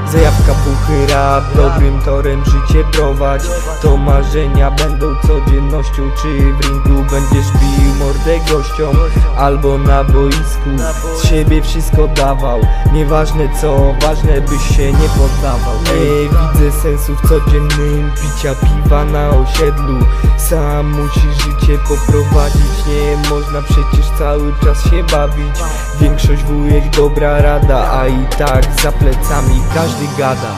Zajawka, buchy, rap, dobrym torem życie prowadź. To marzenia będą codziennością. Czy w ringu będziesz bił mordę gościom, albo na boisku z siebie wszystko dawał. Nieważne co, ważne byś się nie poddawał. Nie widzę sensu w codziennym picia piwa na osiedlu. Sam musisz życie poprowadzić, nie można przecież cały czas się bawić. Większość wujek dobra rada, a i tak za plecami każdy gada.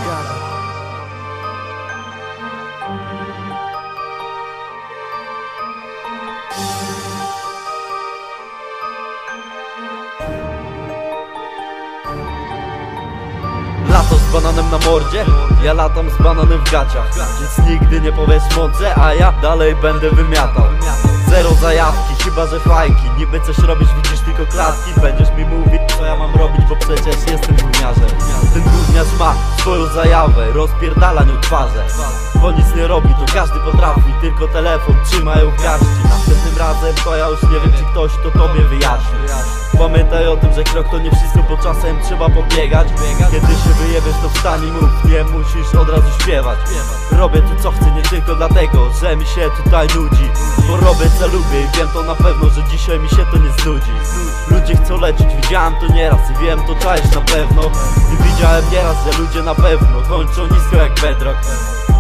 Lato z bananem na mordzie, ja latam z bananem w gaciach. Więc nigdy nie powiesz mądrze, a ja dalej będę wymiatał. Zero zajawki, chyba że fajki. Niby coś robisz, widzisz tylko klatki. Będziesz mi mówić co ja mam robić, bo przecież jestem gówniarzem. Ten gówniarz ma swoją zajawę, rozpierdala nią twarze. Bo nic nie robi, to każdy potrafi, tylko telefon trzymają w garści. Następnym razem to ja już nie wiem, czy ktoś to tobie wyjaśni. Pamiętaj o tym, że krok to nie wszystko, bo czasem trzeba pobiegać. Kiedy się wyjebiesz, to wstań i mów, nie musisz od razu śpiewać. Robię tu co chcę, nie tylko dlatego, że mi się tutaj nudzi. Bo robię co lubię i wiem to na pewno, że dzisiaj mi się to nie znudzi. Ludzie chcą lecieć, widziałem to nieraz i wiem to czaisz na pewno. I widziałem nieraz, że ludzie na pewno kończą nisko jak bedrock.